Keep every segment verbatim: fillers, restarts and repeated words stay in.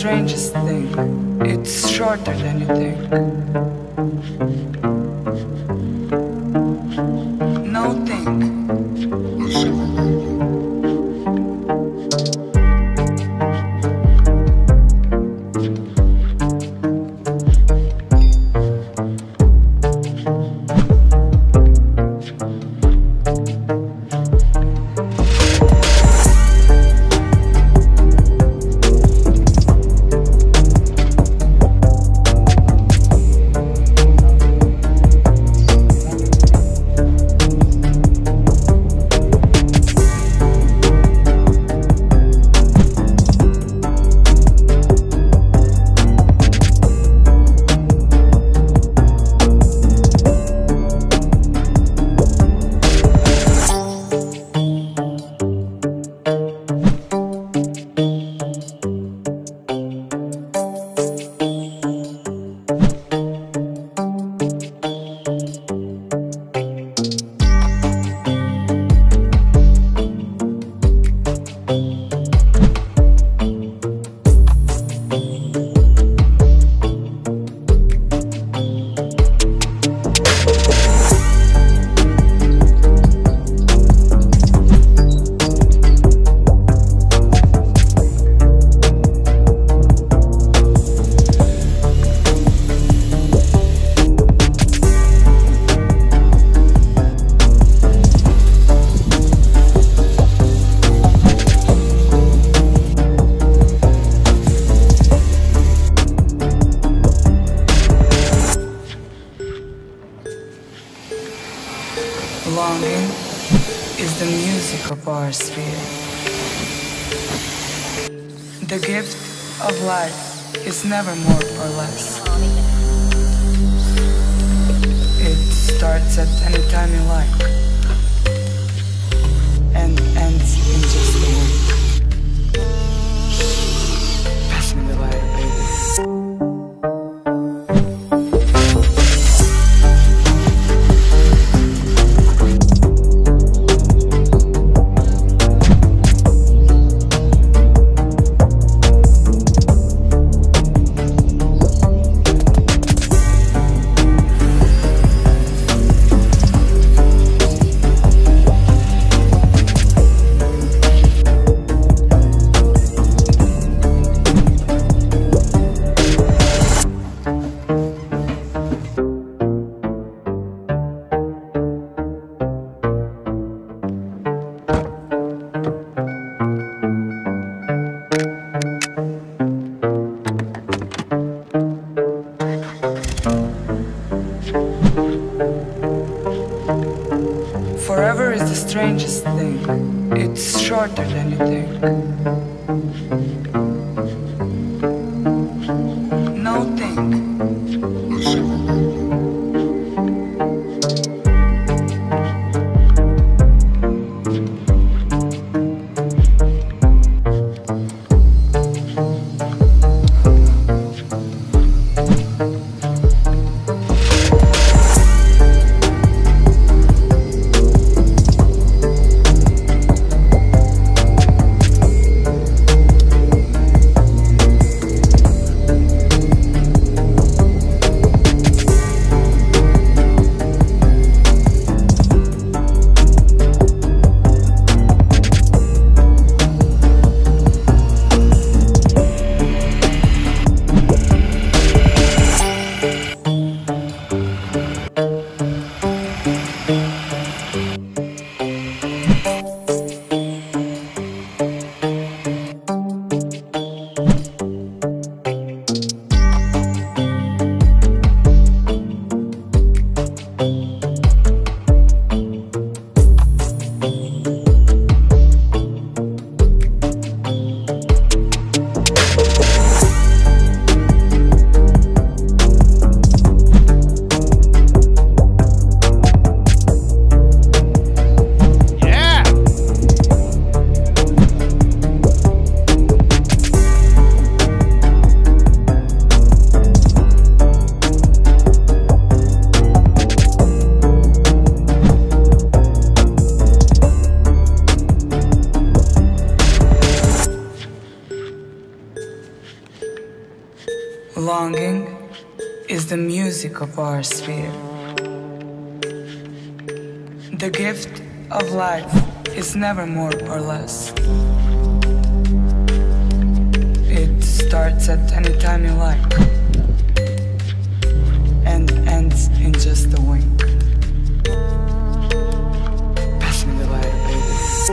strangest thing. It's shorter than you think. No think. Longing is the music of our sphere. The gift of life is never more or less. It starts at any time you like and ends in just a word. Pass me the light, baby. Forever is the strangest thing. It's shorter than you think. No think. Longing is the music of our sphere. The gift of life is never more or less. It starts at any time you like and ends in just a wink. Pass me the lighter, baby.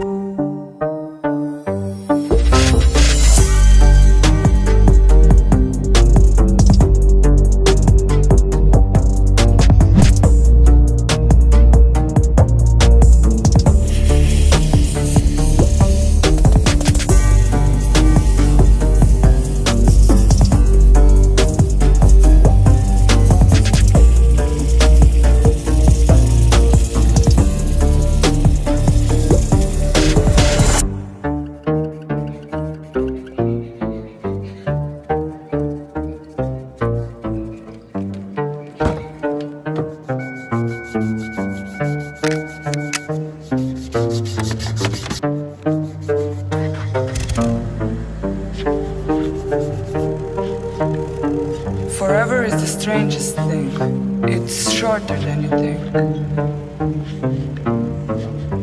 Forever is the strangest thing. It's shorter than you think.